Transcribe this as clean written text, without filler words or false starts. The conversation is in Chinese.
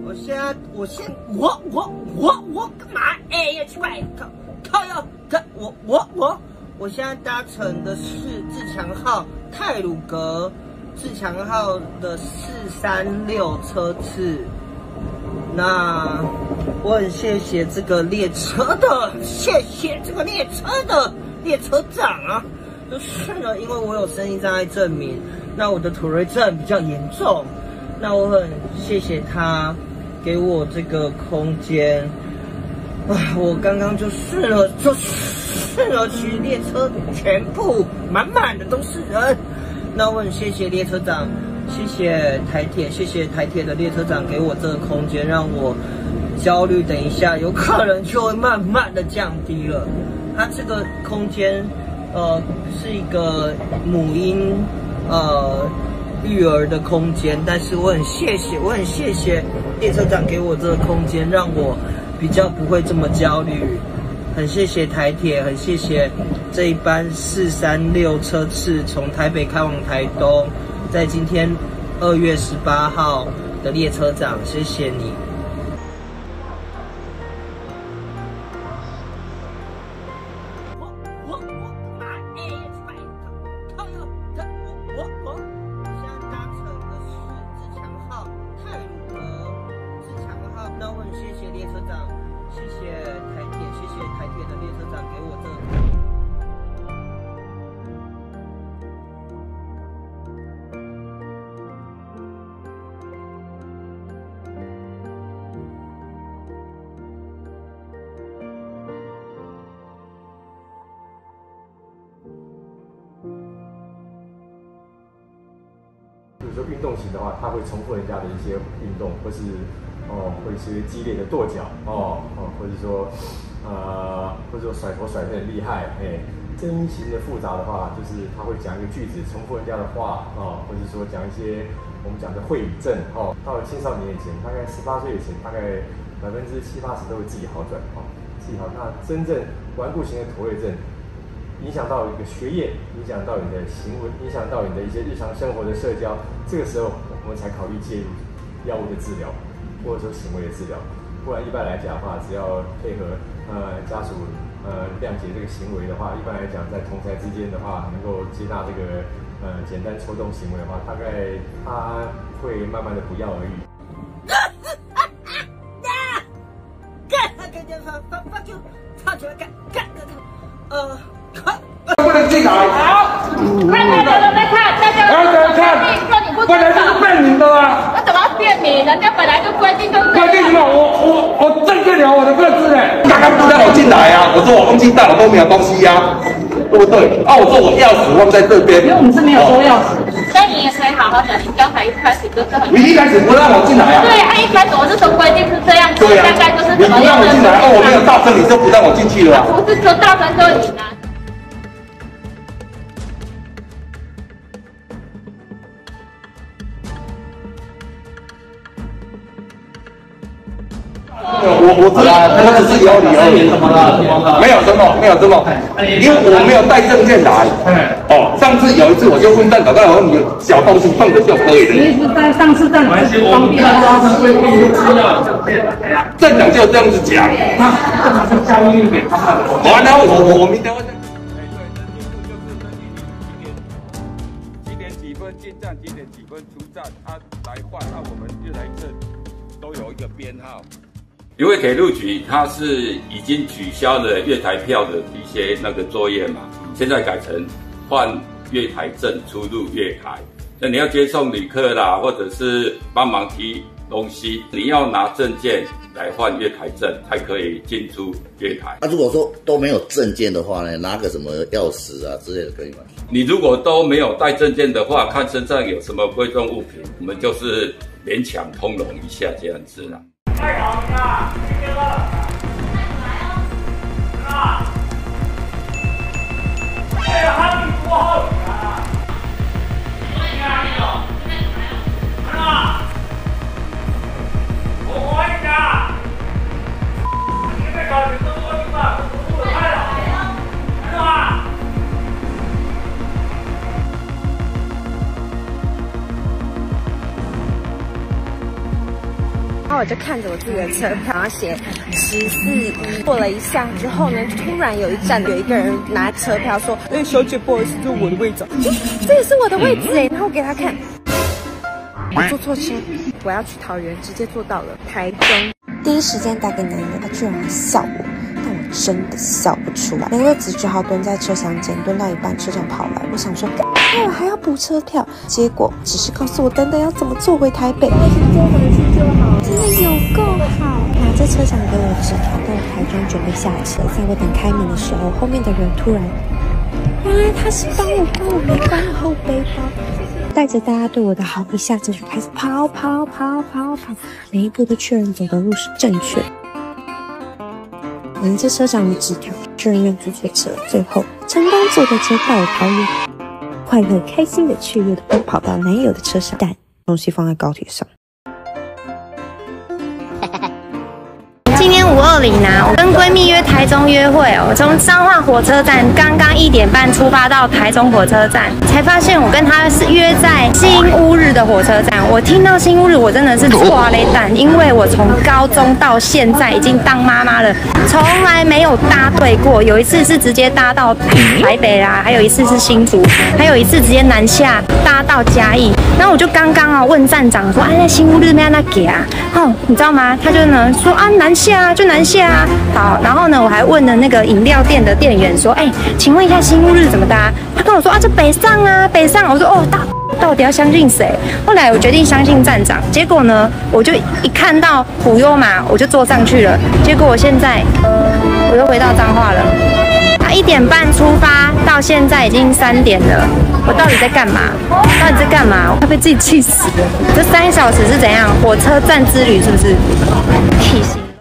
我干嘛？哎呀，奇怪，我现在搭乘的是自强号太鲁阁自强号的436车次。那我很谢谢这个列车的，谢谢这个列车的列车长啊。就是呢，因为我有身心障碍证明，那我的妥瑞症比较严重，那我很谢谢他给我这个空间。我刚刚就试了，其实列车全部满满的都是人。那我很谢谢列车长，谢谢台铁的列车长给我这个空间，让我焦虑等一下有可能就会慢慢的降低了。它这个空间是一个母婴育儿的空间，但是我很谢谢列车长给我这个空间，让我比较不会这么焦虑。很谢谢台铁，很谢谢这一班436车次从台北开往台东，在今天2月18号的列车长，谢谢你。台铁的列车长给我这个。 比如说运动型的话，它会重复人家的一些运动，或是会一些激烈的跺脚或者说甩头甩得很厉害，正音型的复杂的话，就是他会讲一个句子，重复人家的话或者说讲一些我们讲的会语症到了青少年以前，大概18岁以前，大概70%-80%都会自己好转自己好。那真正顽固型的妥瑞症，影响到一个学业，影响到你的行为，影响到你的一些日常生活的社交，这个时候我们才考虑介入药物的治疗，或者说行为的治疗。不然一般来讲的话，只要配合家属谅解这个行为的话，一般来讲在同侪之间的话，能够接纳这个简单抽动行为的话，大概他会慢慢的不药而愈。 不能进来。好，大家都在看，大家都在看。说你不，本来就是便民的啊。那怎么便民？人家本来就规定就是。规定什么？我证件了我的个资呢。刚刚不让我进来啊！我说我忘记带，我都没有东西呀，对不对？我说我钥匙放在这边。因为我们是没有收钥匙。那你也可以好好讲，你刚才一开始就是很。你一开始不让我进来啊？对，一开始我是说规定是这样子，大概就是怎么样。你不让我进来，我没有大声，你就不让我进去了。不是说大声就赢啊。我知道，他只是有理而已。没有什么，因为我没有带证件来。上次有一次我就问站长，刚好你小东西放着就可以了。你是在上次站长方便规定就需要证件。站长就这样子讲。那站长是下命令给他们。完了，我明天会。 几点几分进站，几点几分出站，来换，我们日台证都有一个编号。因为铁路局它是已经取消了月台票的一些那个作业嘛，现在改成换月台证出入月台。那你要接送旅客啦，或者是帮忙提东西，你要拿证件来换月台证才可以进出月台。 如果说都没有证件的话呢，拿个什么钥匙啊之类的可以吗？你如果都没有带证件的话，看身上有什么贵重物品，我们就是勉强通融一下这样子啦。太好了，这个了，啊！哎呀，哈密多好啊！你看那个，看啊！我问一下，你别搞这么多地方，都开了，看到吗？ 然后我就看着我自己的车票，然后写14过了一下之后呢，突然有一站有一个人拿车票说：“哎，小姐，不好意思，这是我的位置。”这也是我的位置哎，然后我给他看，我坐错车，我要去桃园，直接坐到了台中。第一时间打给男友，他居然还笑我，但我真的笑不出来。男友只好蹲在车厢间，蹲到一半，车长跑来，我想说，我还要补车票，结果只是告诉我等等要怎么坐回台北。坐回去就好，真的有够好。拿着车长给我的纸条到台中准备下车，在我等开门的时候，后面的人突然，原来他是帮我背包后背包。带着大家对我的好，一下子就开始跑，每一步都确认走的路是正确。拿着车长的纸条，确认要坐错车，最后成功坐的车到了桃园，快乐开心的雀跃的奔跑到男友的车上，但东西放在高铁上。今天520呢，我跟闺蜜约台中约会哦。我从彰化火车站刚刚1点半出发到台中火车站，才发现我跟她是约在新乌日的火车站。我听到新乌日，我真的是哇嘞蛋，因为我从高中到现在已经当妈妈了，从来没有搭对过。有一次是直接搭到台北啦，还有一次是新竹，还有一次直接南下搭到嘉义。然后我就刚刚问站长说，哎，那新乌日那给啊？哦，你知道吗？他就呢说啊，南下啊，就南下啊。好，然后呢，我还问了那个饮料店的店员说，哎，请问一下新乌日怎么搭？他跟我说啊，这北上啊，北上。我说哦，到底要相信谁？后来我决定相信站长。结果呢，我就一看到普悠玛，我就坐上去了。结果我现在我又回到彰化了。1点半出发，到现在已经3点了。我到底在干嘛？我快被自己气死了！这3小时是怎样？火车站之旅是不是？气死！